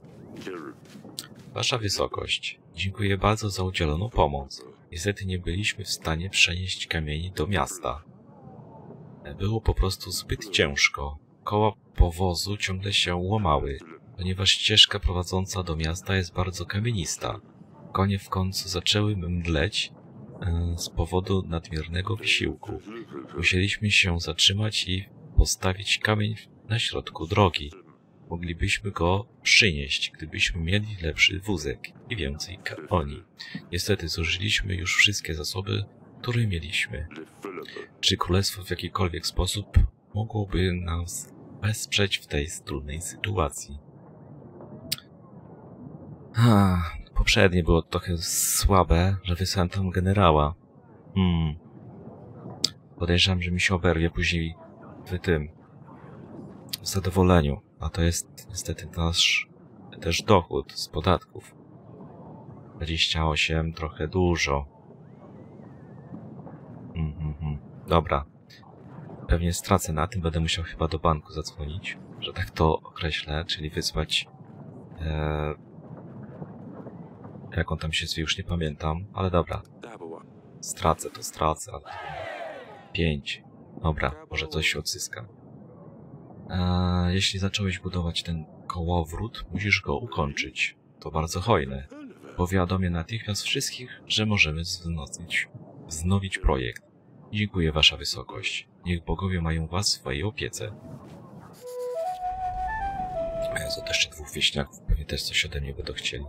Wasza wysokość, dziękuję bardzo za udzieloną pomoc. Niestety nie byliśmy w stanie przenieść kamieni do miasta. Było po prostu zbyt ciężko. Koła powozu ciągle się łamały, ponieważ ścieżka prowadząca do miasta jest bardzo kamienista. Konie w końcu zaczęły mdleć yy, z powodu nadmiernego wysiłku. Musieliśmy się zatrzymać i postawić kamień na środku drogi. Moglibyśmy go przynieść, gdybyśmy mieli lepszy wózek i więcej koni. Niestety zużyliśmy już wszystkie zasoby, które mieliśmy. Czy królestwo w jakikolwiek sposób mogłoby nas wesprzeć w tej trudnej sytuacji? Ha, poprzednie było trochę słabe, że wysłałem tam generała. Hmm. Podejrzewam, że mi się oberwie później w tym w zadowoleniu. A to jest niestety nasz też dochód z podatków. dwadzieścia osiem, trochę dużo. Mm, mm, mm. Dobra. pewnie stracę na tym, będę musiał chyba do banku zadzwonić, że tak to określę, czyli wysłać... E, jak on tam się zwie, już nie pamiętam, ale dobra. Stracę to, stracę, ale... Pięć. Dobra, może coś się odzyska. E, jeśli zacząłeś budować ten kołowrót, musisz go ukończyć. To bardzo hojne. Powiadomię natychmiast wszystkich, że możemy wznowić, wznowić projekt. Dziękuję, wasza wysokość. Niech bogowie mają was w swojej opiece. A ja za też jeszcze dwóch wieśniaków, pewnie też coś ode mnie będą chcieli.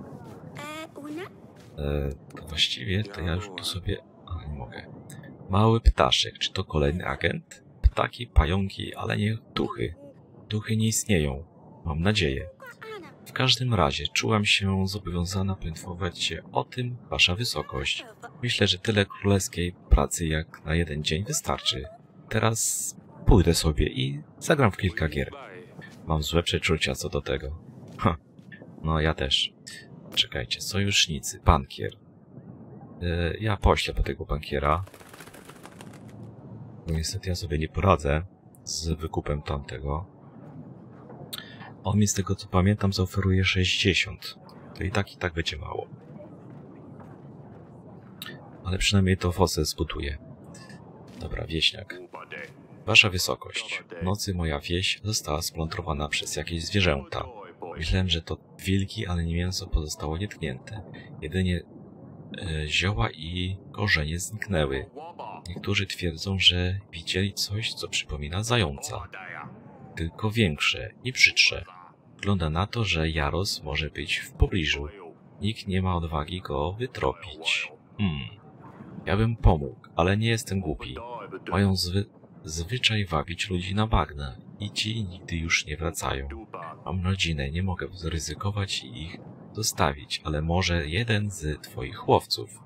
E, to właściwie to ja już tu sobie... A, nie mogę. Mały ptaszek, czy to kolejny agent? Ptaki, pająki, ale nie duchy. Duchy nie istnieją. Mam nadzieję. W każdym razie czułam się zobowiązana poinformować się o tym, wasza wysokość. Myślę, że tyle królewskiej pracy jak na jeden dzień wystarczy. Teraz pójdę sobie i zagram w kilka gier. Mam złe przeczucia co do tego. Ha, no ja też. Czekajcie, sojusznicy, bankier. Yy, ja poślę po tego bankiera. Bo niestety ja sobie nie poradzę z wykupem tamtego. On mi z tego co pamiętam zaoferuje sześćdziesiąt. To i tak i tak będzie mało. Ale przynajmniej to fosę zbuduje. Dobra, wieśniak. Wasza wysokość. W nocy moja wieś została splądrowana przez jakieś zwierzęta. Myślałem, że to wilki, ale nie mięso pozostało nietknięte. Jedynie e, zioła i korzenie zniknęły. Niektórzy twierdzą, że widzieli coś, co przypomina zająca. Tylko większe i brzydsze. Wygląda na to, że Jaros może być w pobliżu. Nikt nie ma odwagi go wytropić. Hmm. Ja bym pomógł, ale nie jestem głupi. Mają zwy zwyczaj wabić ludzi na bagna i ci nigdy już nie wracają. Mam rodzinę, nie mogę ryzykować i ich zostawić, ale może jeden z twoich łowców.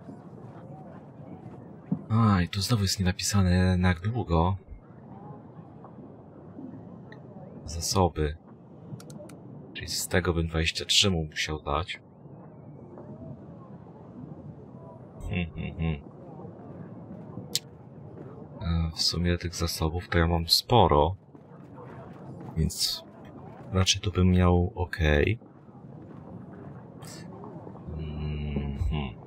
A, i tu znowu jest nie napisane na jak długo. Zasoby. Czyli z tego bym dwadzieścia trzy mu musiał dać. Hmm, hmm, hmm. W sumie tych zasobów to ja mam sporo. Więc raczej to bym miał ok. Hmm, hmm.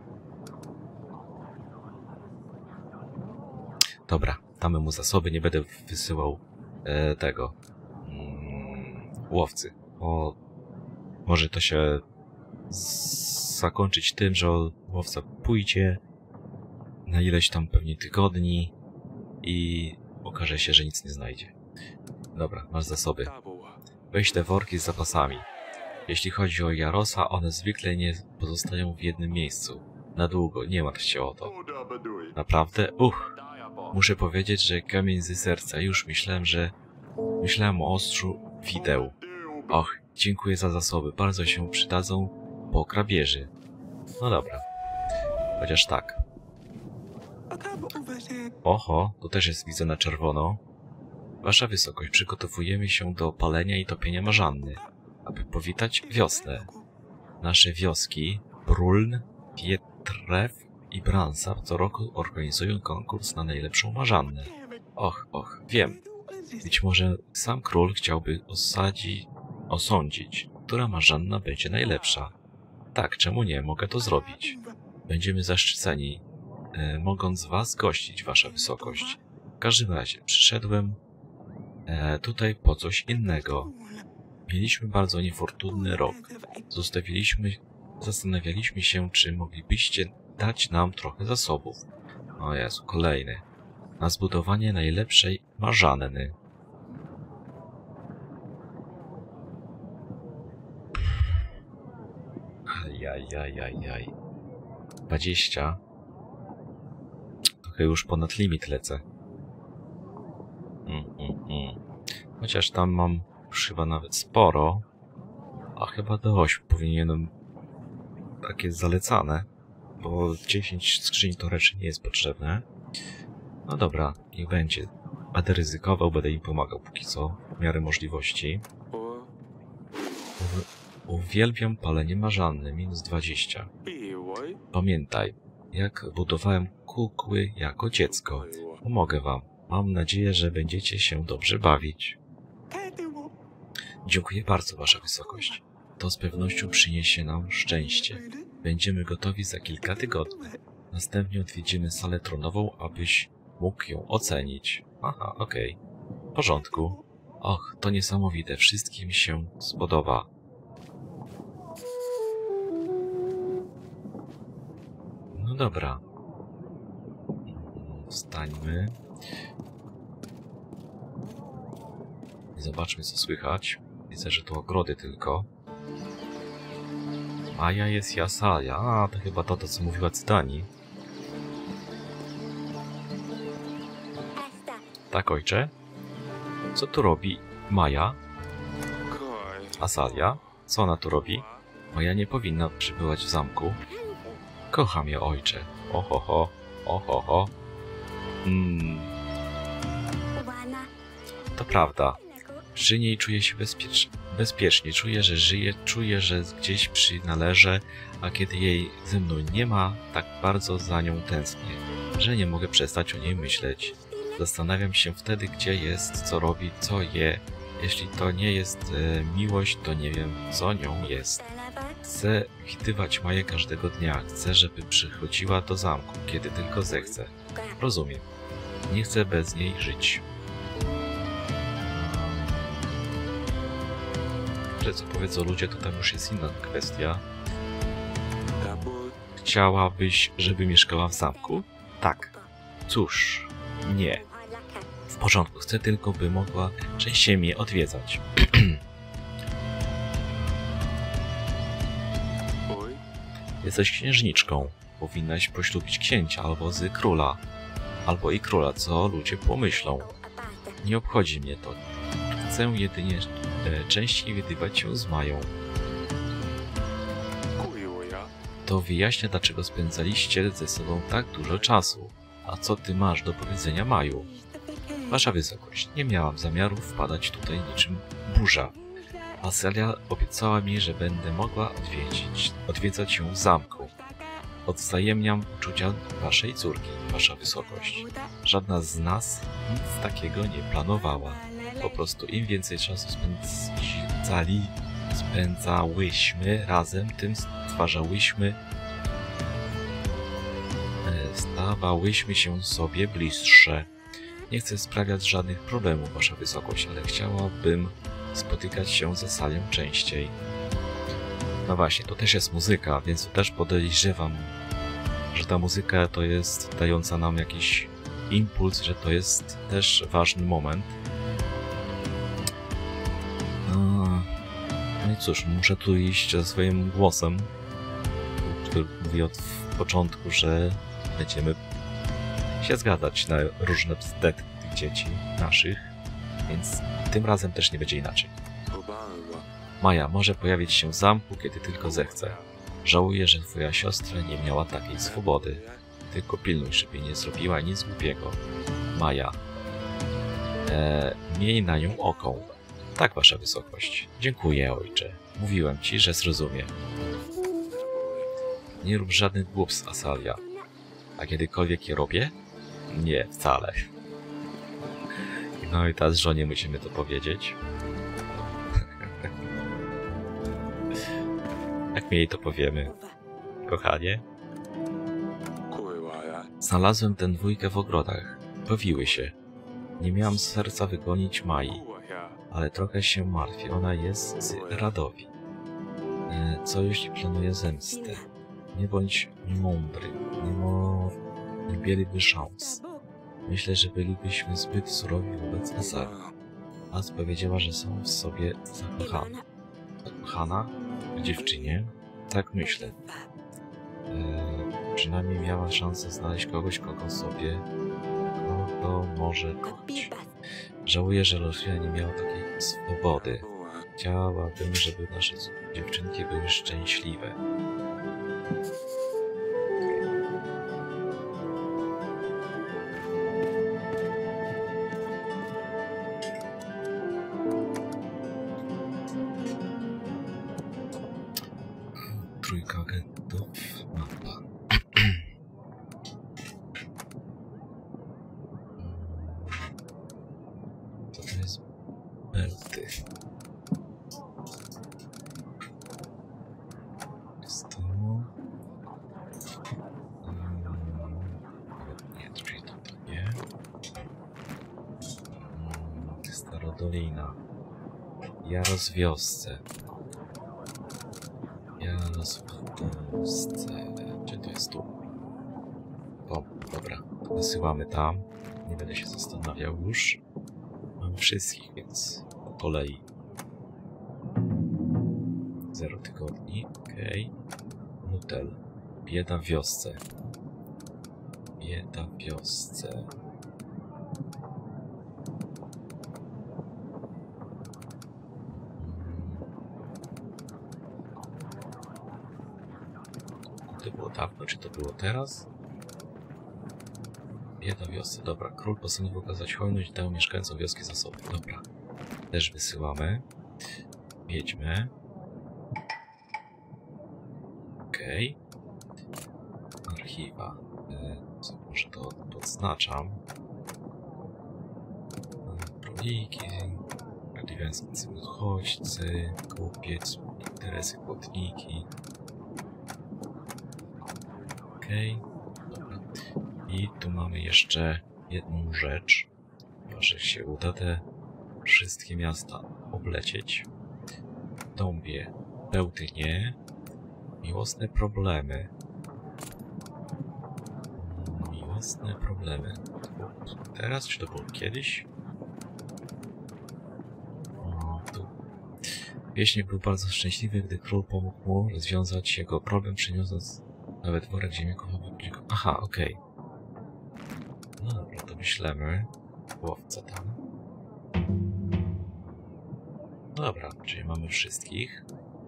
Dobra, damy mu zasoby, nie będę wysyłał e, tego mm, łowcy. O, może to się zakończyć tym, że łowca pójdzie na ileś tam pewnie tygodni i okaże się, że nic nie znajdzie. Dobra, masz zasoby. Weź te worki z zapasami. Jeśli chodzi o Jarosa, one zwykle nie pozostają w jednym miejscu. Na długo, nie martw się o to. Naprawdę? Uch! Muszę powiedzieć, że kamień z serca. Już myślałem, że... Myślałem o ostrzu wideł. Och, dziękuję za zasoby. Bardzo się przydadzą po kradzieży. No dobra. Chociaż tak. Oho, to też jest widzę na czerwono. Wasza wysokość, przygotowujemy się do palenia i topienia marzanny, aby powitać wiosnę. Nasze wioski, Bruln, Pietrew i Bransa co roku organizują konkurs na najlepszą marzannę. Och, och, wiem. Być może sam król chciałby osadzi, osądzić, która marzanna będzie najlepsza. Tak, czemu nie? Mogę to zrobić. Będziemy zaszczyceni, e, mogąc was gościć, wasza wysokość. W każdym razie, przyszedłem e, tutaj po coś innego. Mieliśmy bardzo niefortunny rok. Zostawiliśmy, zastanawialiśmy się, czy moglibyście dać nam trochę zasobów. O Jezu, kolejny. Na zbudowanie najlepszej marzanny. Ajajajajaj. dwadzieścia. Trochę już ponad limit lecę. Mm, mm, mm. Chociaż tam mam już chyba nawet sporo. A chyba do ośmiu powinienem... Tak jest zalecane. Bo dziesięć skrzyń to raczej nie jest potrzebne. No dobra, niech będzie. Będę ryzykował, będę im pomagał póki co, w miarę możliwości. U uwielbiam palenie marzanny, minus dwadzieścia. Pamiętaj, jak budowałem kukły jako dziecko. Pomogę wam. Mam nadzieję, że będziecie się dobrze bawić. Dziękuję bardzo, wasza wysokość. To z pewnością przyniesie nam szczęście. Będziemy gotowi za kilka tygodni. Następnie odwiedzimy salę tronową, abyś mógł ją ocenić. Aha, okej. Okay. W porządku. Och, to niesamowite. Wszystkim się spodoba. No dobra. Wstańmy. I zobaczmy, co słychać. Widzę, że to ogrody tylko. Maja jest Jasaja. A, to chyba to, to co mówiła Cytani. Tak, ojcze? Co tu robi Maja? Asalia? Co ona tu robi? Maja nie powinna przybywać w zamku. Kocham je, ojcze. Ohoho, ohoho. Mm. To prawda. Przy niej czuję się bezpiecz... bezpiecznie. Czuję, że żyje, czuję, że gdzieś przynależę, a kiedy jej ze mną nie ma, tak bardzo za nią tęsknię, że nie mogę przestać o niej myśleć. Zastanawiam się wtedy, gdzie jest, co robi, co je. Jeśli to nie jest e, miłość, to nie wiem, co nią jest. Chcę widywać Maję każdego dnia. Chcę, żeby przychodziła do zamku, kiedy tylko zechce. Rozumiem. Nie chcę bez niej żyć. Że co powiedzą ludzie, to tam już jest inna kwestia. Chciałabyś, żeby mieszkała w zamku? Tak. Cóż, nie. W porządku, chcę tylko, by mogła częściej mnie odwiedzać. Jesteś księżniczką. Powinnaś poślubić księcia albo z króla. Albo i króla, co ludzie pomyślą. Nie obchodzi mnie to. Chcę jedynie e, częściej widywać się z Mają. To wyjaśnia, dlaczego spędzaliście ze sobą tak dużo czasu. A co ty masz do powiedzenia, Maju? Wasza wysokość, nie miałam zamiaru wpadać tutaj niczym burza. Asalia obiecała mi, że będę mogła odwiedzić, odwiedzać ją w zamku. Odwzajemniam uczucia waszej córki, wasza wysokość. Żadna z nas nic takiego nie planowała. Po prostu im więcej czasu spędzali, spędzałyśmy razem, tym stwarzałyśmy, stawałyśmy się sobie bliższe. Nie chcę sprawiać żadnych problemów, wasza wysokość, ale chciałabym spotykać się ze Asalią częściej. No właśnie, to też jest muzyka, więc też podejrzewam, że ta muzyka to jest dająca nam jakiś impuls, że to jest też ważny moment. No i cóż, muszę tu iść ze swoim głosem, który mówi od początku, że będziemy się zgadzać na różne bzdy tych dzieci naszych, więc tym razem też nie będzie inaczej. Maja może pojawić się w zamku, kiedy tylko zechce. Żałuję, że twoja siostra nie miała takiej swobody. Tylko pilnuj, żeby nie zrobiła nic głupiego. Maja. Eee, miej na nią oko. Tak, wasza wysokość. Dziękuję, ojcze. Mówiłem ci, że zrozumie. Nie rób żadnych głupstw, Asalia. A kiedykolwiek je robię? Nie, wcale. No i teraz żonie musimy to powiedzieć. Jak my jej to powiemy? Kochanie? Znalazłem tę dwójkę w ogrodach. Bawiły się. Nie miałam serca wygonić Mai, ale trochę się martwię. Ona jest z Radowi. E, co jeśli planuje zemstę? Nie bądź mądry. Nie, mo... nie mieliby szans. Myślę, że bylibyśmy zbyt surowi wobec Asali. As powiedziała, że są w sobie zakochane. Zakochana? W dziewczynie? Tak myślę. Eee, przynajmniej miała szansę znaleźć kogoś, kogo sobie kogo może kochać. Żałuję, że Lucia nie miała takiej swobody. Chciałabym, żeby nasze dziewczynki były szczęśliwe. Trójka agentów, mapa. Belty. Jest to... Nie, czyli to, to nie. Starodolina. Jaros w wiosce. Jaros w wiosce. Czy to jest tu? O, dobra. Wysyłamy tam. Nie będę się zastanawiał już. Mam wszystkich, więc po kolei. Zero tygodni. Okej. Okay. Nutel. Bieda w wiosce. Bieda w wiosce. To było dawno, czy to było teraz? Bieda w wiosce, dobra. Król postanowił okazać hojność i dał mieszkańcom wioski zasoby. Dobra. Też wysyłamy. Wiedźmy. Okej. Okay. Archiwa. E, co, może to odznaczam. Proliki. Radiowiańscy uchodźcy. Kupiec. Interesy płatniki. Okej. Okay. Dobra. I tu mamy jeszcze jedną rzecz. Chyba, że się uda te wszystkie miasta oblecieć. Dąbie, Bełtynie, miłosne problemy. Miłosne problemy. To było teraz, czy to było kiedyś? O, tu. Wieśniak był bardzo szczęśliwy, gdy król pomógł mu rozwiązać jego problem, przyniosąc nawet worek ziemniaków. Aha, okej. Okay. No dobra, to wyślemy łowca tam. No dobra, czyli mamy wszystkich.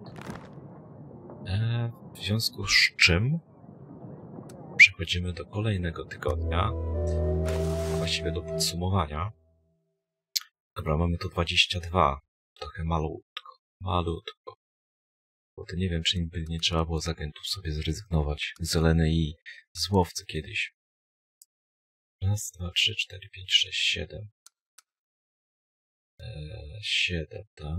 E, w związku z czym przechodzimy do kolejnego tygodnia. Właściwie do podsumowania. Dobra, mamy tu dwadzieścia dwa. Trochę malutko. Malutko. Bo to nie wiem, czy by nie trzeba było z agentów sobie zrezygnować. Zeleny i z łowcy kiedyś. Raz, dwa, trzy, cztery, pięć, sześć, siedem. Eee, siedem, tak?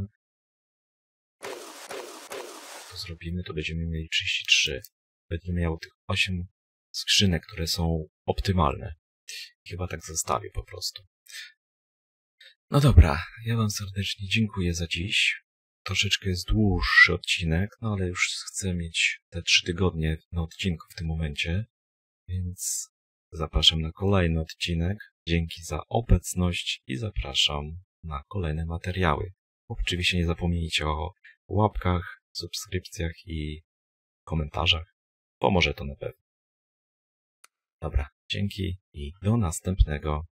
To zrobimy, to będziemy mieli trzydzieści trzy. Będę miał tych osiem skrzynek, które są optymalne. Chyba tak zostawię po prostu. No dobra, ja wam serdecznie dziękuję za dziś. Troszeczkę jest dłuższy odcinek, no ale już chcę mieć te trzy tygodnie na odcinku w tym momencie. Więc zapraszam na kolejny odcinek. Dzięki za obecność i zapraszam na kolejne materiały. Oczywiście nie zapomnijcie o łapkach, subskrypcjach i komentarzach. Pomoże to na pewno. Dobra, dzięki i do następnego.